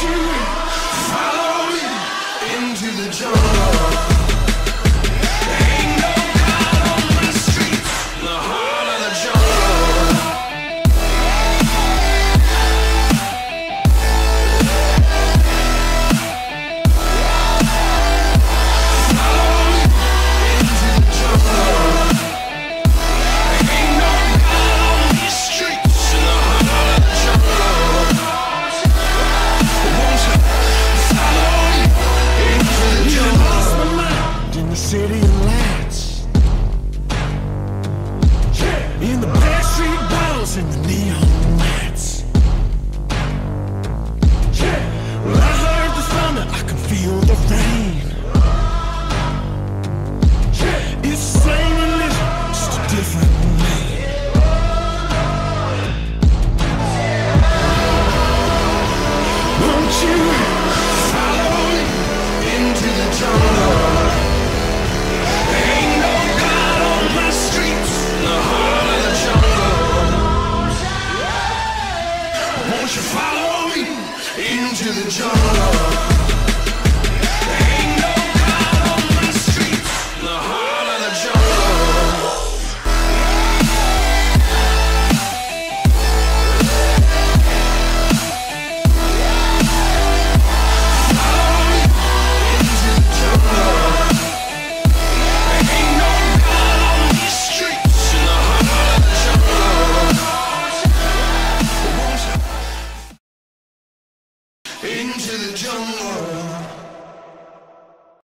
you follow me into the jungle? Ain't no God on my streets, in the heart of the jungle. Follow me into the jungle. Ain't no God on these streets, in the heart of the jungle. Won't you follow me into the jungle? Lost my mind in the city of lights, in the backstreet balls and the neon lights. Well, I heard the thunder, I can feel the rain. It's the same religion, just a different name. Won't you follow me into the jungle? Ain't no God on my streets, in the heart of the jungle. Won't you follow me into the jungle?